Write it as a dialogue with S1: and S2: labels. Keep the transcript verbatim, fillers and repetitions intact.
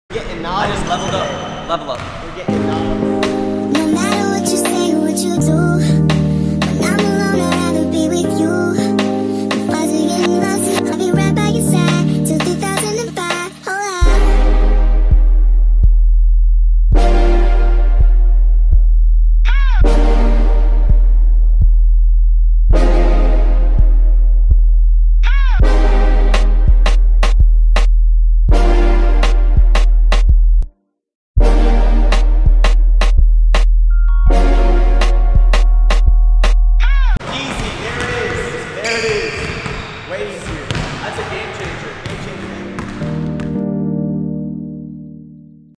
S1: Getting I just leveled up. Level up. We're getting